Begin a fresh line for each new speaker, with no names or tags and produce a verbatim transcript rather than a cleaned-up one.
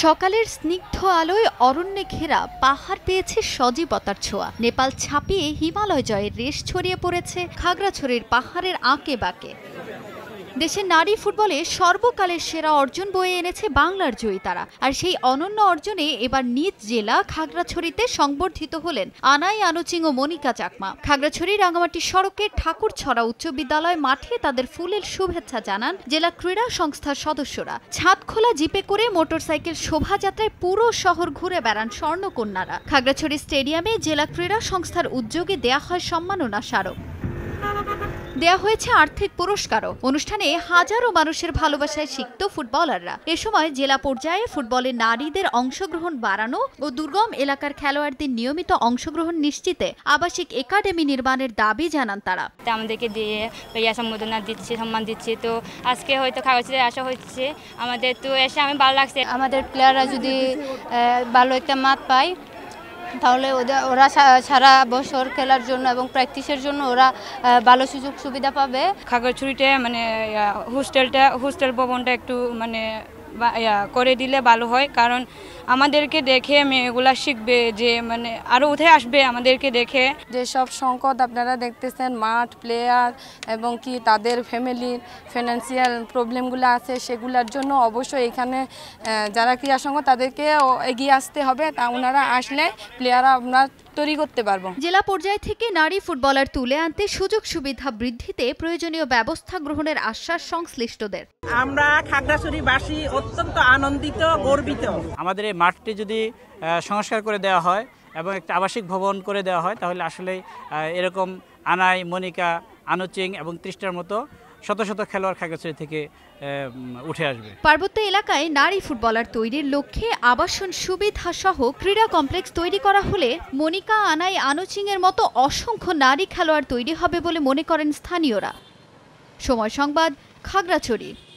সকালের স্নিগ্ধ আলোয় অরণ্যে ঘেরা পাহাড় পেয়েছে সজীবতার ছোঁয়া। নেপাল ছাপিয়ে হিমালয় জয়ের রেশ ছড়িয়ে পড়েছে খাগড়াছড়ির পাহাড়ের আঁকে বাঁকে। দেশের নারী ফুটবলে সর্বকালের সেরা অর্জন বয়ে এনেছে বাংলার জয়িতারা। আর সেই অনন্য অর্জনে এবার নিজ জেলা খাগড়াছড়িতে সংবর্ধিত হলেন আনাই আনুচিং ও মনিকা চাকমা। খাগড়াছড়ি রাঙামাটি সড়কের ঠাকুরছড়া উচ্চ বিদ্যালয় মাঠে তাদের ফুলের শুভেচ্ছা জানান জেলা ক্রীড়া সংস্থার সদস্যরা। ছাদখোলা জিপে করে মোটরসাইকেল শোভাযাত্রায় পুরো শহর ঘুরে বেড়ান স্বর্ণকন্যারা। খাগড়াছড়ি স্টেডিয়ামে জেলা ক্রীড়া সংস্থার উদ্যোগে দেয়া হয় সম্মাননা স্মারক। দেয়া হয়েছে আর্থিক পুরস্কারও। অনুষ্ঠানে হাজারো মানুষের ভালোবাসায় সিক্ত ফুটবলাররা। এ সময় জেলা পর্যায়ে ফুটবলে নারীদের অংশগ্রহণ বাড়ানো ও দুর্গম এলাকার খেলোয়াড়দের নিয়মিত অংশগ্রহণ নিশ্চিতে আবাসিক একাডেমি নির্মাণের দাবি জানান তারা।
আমাদেরকে দিয়ে ইয়া সম্বোধনা দিচ্ছে, সম্মান দিচ্ছে, তো আজকে হয়তো খাগড়াছড়ি আসা হচ্ছে, আমাদের তো এসে আমি ভালো লাগছে।
আমাদের প্লেয়াররা যদি ভালো একটা মাঠ পায় তাহলে ওরা সারা বছর খেলার জন্য এবং প্র্যাকটিসের জন্য ওরা ভালো সুযোগ সুবিধা পাবে।
খাগড়াছড়িতে মানে হোস্টেলটা হোস্টেল ভবনটা একটু মানে করে দিলে ভালো হয়, কারণ আমাদেরকে দেখে মেয়েগুলা শিখবে, যে মানে আরও উঠে আসবে আমাদেরকে দেখে।
যেসব সংকট আপনারা দেখতেছেন, মাঠ, প্লেয়ার এবং কি তাদের ফ্যামিলির ফিনান্সিয়াল প্রবলেমগুলো আছে, সেগুলোর জন্য অবশ্যই এখানে যারা ক্রীড়া সংঘ তাদেরকে এগিয়ে আসতে হবে। তা ওনারা আসলে প্লেয়াররা আপনার তৈরি করতে পারবো।
জেলা পর্যায় থেকে নারী ফুটবলার তুলে আনতে সুযোগ সুবিধা বৃদ্ধিতে প্রয়োজনীয় ব্যবস্থা গ্রহণের আশ্বাস সংশ্লিষ্টদের।
আমরা খাগড়াছড়িবাসী অত্যন্ত আনন্দিত, গর্বিত।
আমাদের এই মাঠটি যদি সংস্কার করে দেওয়া হয় এবং একটা আবাসিক ভবন করে দেওয়া হয় তাহলে আসলে এরকম আনাই, মনিকা, আনুচিং এবং ত্রিশটার মতো শত শত খেলোয়াড় খাগড়াছড়ি থেকে উঠে আসবে।
পার্বত্য এলাকায় নারী ফুটবলার তৈরির লক্ষ্যে আবাসন সুবিধা সহ ক্রীড়া কমপ্লেক্স তৈরি করা হলে মনিকা, আনাই, আনুচিং এর মতো অসংখ্য নারী খেলোয়াড় তৈরি হবে বলে মনে করেন স্থানীয়রা। সময় সংবাদ, খাগড়াছড়ি।